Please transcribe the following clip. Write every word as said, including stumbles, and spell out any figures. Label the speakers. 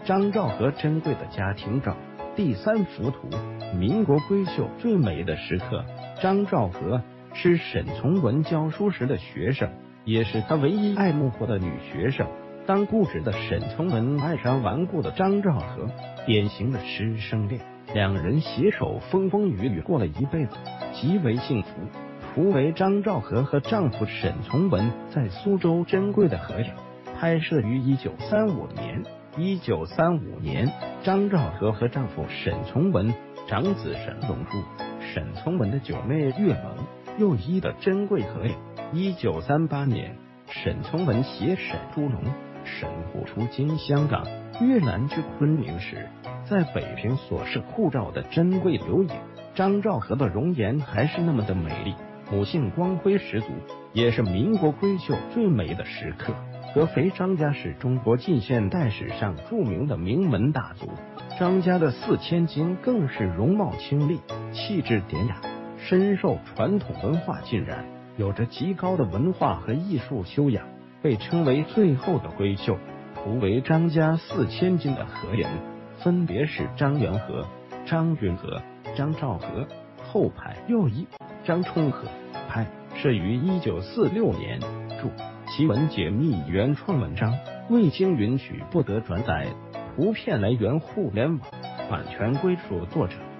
Speaker 1: 张兆和珍贵的家庭照。第三幅图，民国闺秀最美的时刻。张兆和是沈从文教书时的学生，也是他唯一爱慕过的女学生。当固执的沈从文爱上顽固的张兆和，典型的师生恋，两人携手风风雨雨过了一辈子，极为幸福。图为张兆和和丈夫沈从文在苏州珍贵的合影，拍摄于一九三五年。一九三五年，张兆和和丈夫沈从文、长子沈荣柱、沈从文的九妹岳蒙又一的珍贵合影。一九三八年，沈从文携沈珠龙、沈虎出京香港、越南去昆明时，在北平所摄护照的珍贵留影。张兆和的容颜还是那么的美丽，母性光辉十足，也是民国闺秀最美的时刻。合肥张家是中国近现代史上著名的名门大族，张家的四千金更是容貌清丽，气质典雅，深受传统文化浸染，有着极高的文化和艺术修养，被称为最后的闺秀。图为张家四千金的合影，分别是张元和、张云和、张兆和。后排右一，张充和。拍摄于一九四六年。注：奇闻解密原创文章，未经允许不得转载。图片来源互联网，版权归属作者。